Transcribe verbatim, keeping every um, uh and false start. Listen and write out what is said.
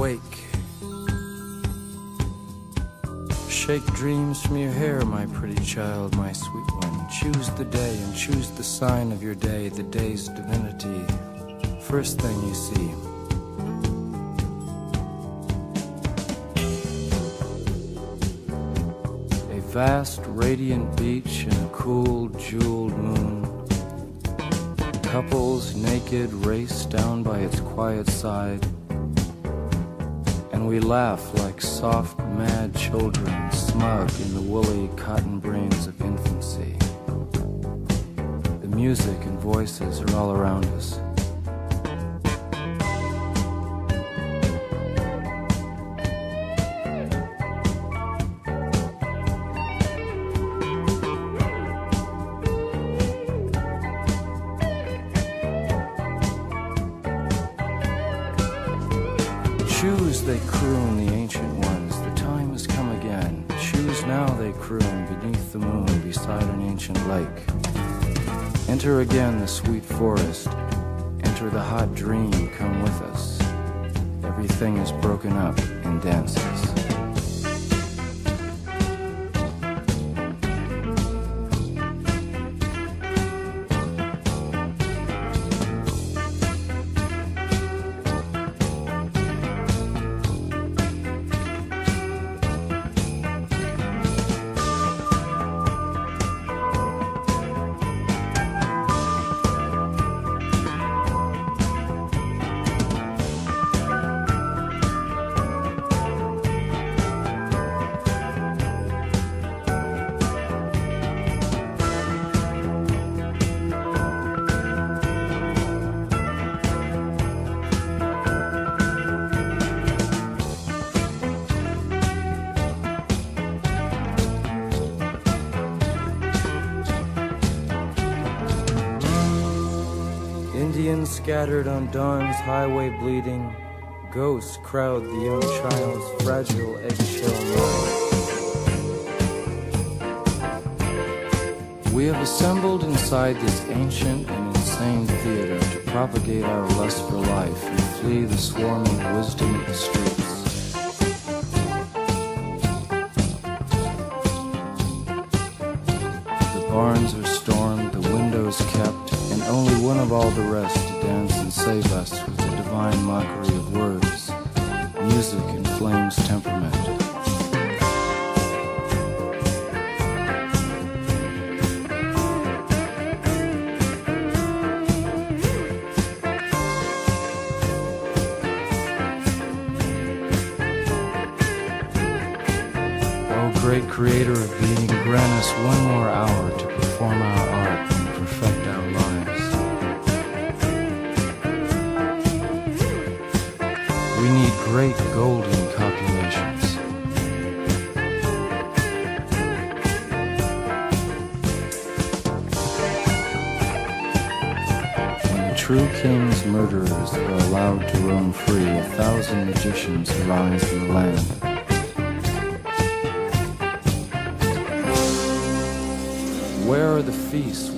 awake. Shake dreams from your hair, my pretty child, my sweet one. Choose the day and choose the sign of your day, the day's divinity. First thing you see. A vast, radiant beach and a cool, jeweled moon. Couples naked race down by its quiet side. And we laugh like soft, mad children, smug in the woolly cotton brains of infancy. The music and voices are all around us. Choose, they croon, the ancient ones, the time has come again. Choose now, they croon, beneath the moon, beside an ancient lake. Enter again the sweet forest, enter the hot dream, come with us. Everything is broken up in dances. Indians scattered on dawn's highway bleeding, ghosts crowd the young child's fragile eggshell mind. We have assembled inside this ancient and insane theater to propagate our lust for life and flee the swarming wisdom of the streets. The barns are stormed, the windows kept, and only one of all the rest to dance and save us with the divine mockery of words, music and flame's temperament. Oh, great creator of being, grant us one more hour to perform our art and perfect our lives. We need great golden copulations. When the true king's murderers are allowed to roam free, a thousand magicians arise in the land. Where are the feasts